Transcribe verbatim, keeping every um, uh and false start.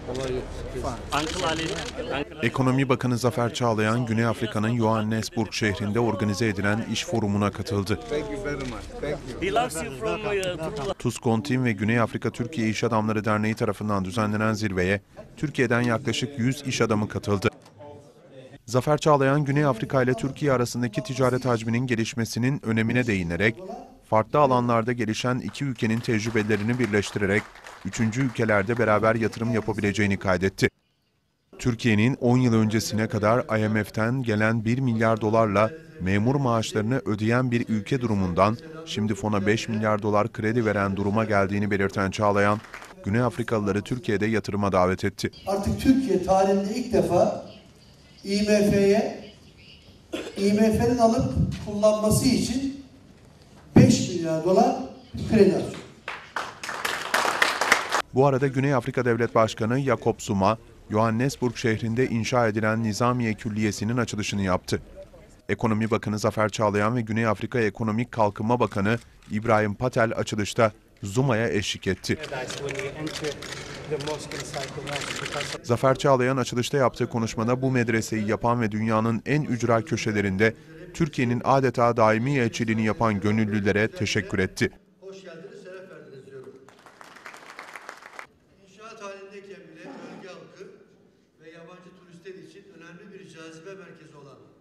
Ekonomi Bakanı Zafer Çağlayan, Güney Afrika'nın Johannesburg şehrinde organize edilen iş forumuna katıldı. TUSKONTİM ve Güney Afrika Türkiye İş Adamları Derneği tarafından düzenlenen zirveye Türkiye'den yaklaşık yüz iş adamı katıldı. Zafer Çağlayan, Güney Afrika ile Türkiye arasındaki ticaret hacminin gelişmesinin önemine değinerek, farklı alanlarda gelişen iki ülkenin tecrübelerini birleştirerek üçüncü ülkelerde beraber yatırım yapabileceğini kaydetti. Türkiye'nin on yıl öncesine kadar I M F'ten gelen bir milyar dolarla memur maaşlarını ödeyen bir ülke durumundan şimdi fona beş milyar dolar kredi veren duruma geldiğini belirten Çağlayan, Güney Afrikalıları Türkiye'de yatırıma davet etti. Artık Türkiye tarihinde ilk defa I M F'ye I M F'nin alıp kullanması için beş milyar dolar kredi alıyor. Bu arada Güney Afrika Devlet Başkanı Jacob Zuma, Johannesburg şehrinde inşa edilen Nizamiye Külliyesi'nin açılışını yaptı. Ekonomi Bakanı Zafer Çağlayan ve Güney Afrika Ekonomik Kalkınma Bakanı İbrahim Patel açılışta Zuma'ya eşlik etti. Zafer Çağlayan açılışta yaptığı konuşmada bu medreseyi yapan ve dünyanın en ücra köşelerinde Türkiye'nin adeta daimi elçiliğini yapan gönüllülere teşekkür etti. Hoş geldiniz, şeref verdiniz diyorum. İnşaat halindeyken bile bölge halkı ve yabancı turistler için önemli bir cazibe merkezi olan